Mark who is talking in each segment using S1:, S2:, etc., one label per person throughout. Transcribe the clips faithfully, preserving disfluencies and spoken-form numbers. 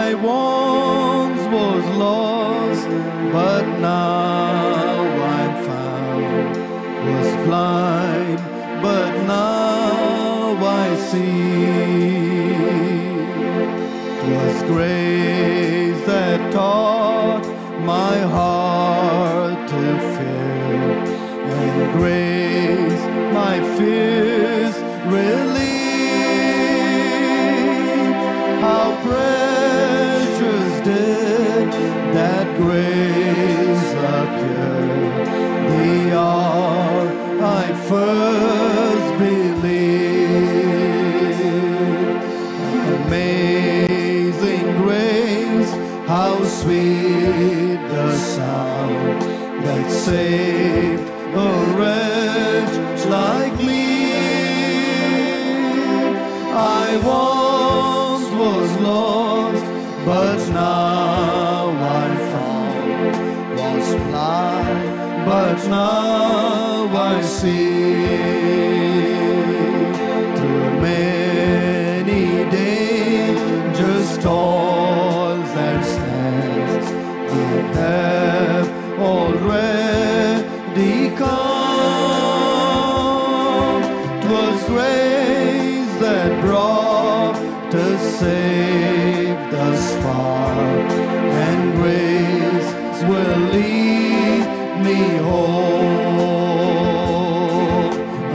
S1: I once was lost, but now I'm found. Was blind, but now I see. 'Twas grace that taught my heart to fear, and grace my fears relieved. How precious did that grace appear the hour I first believed. Amazing grace, how sweet the sound that saved a wretch like me. I once was lost, but now I'm found. Was blind, but now I see. Through many dangers, toils and snares, I have already come. 'Twas grace that brought us safe thus far, and grace will lead me home.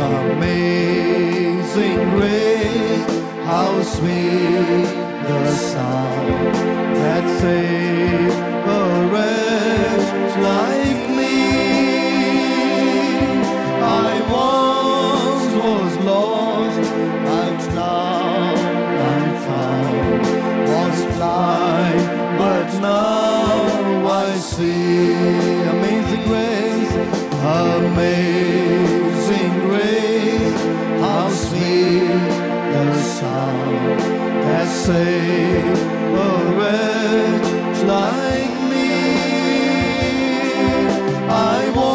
S1: Amazing grace, how sweet the sound that saved a wretch like me. I once was lost, but now I'm found. Was blind, but now I see. Amazing grace, amazing grace, how sweet the sound that saved a wretch like me. I want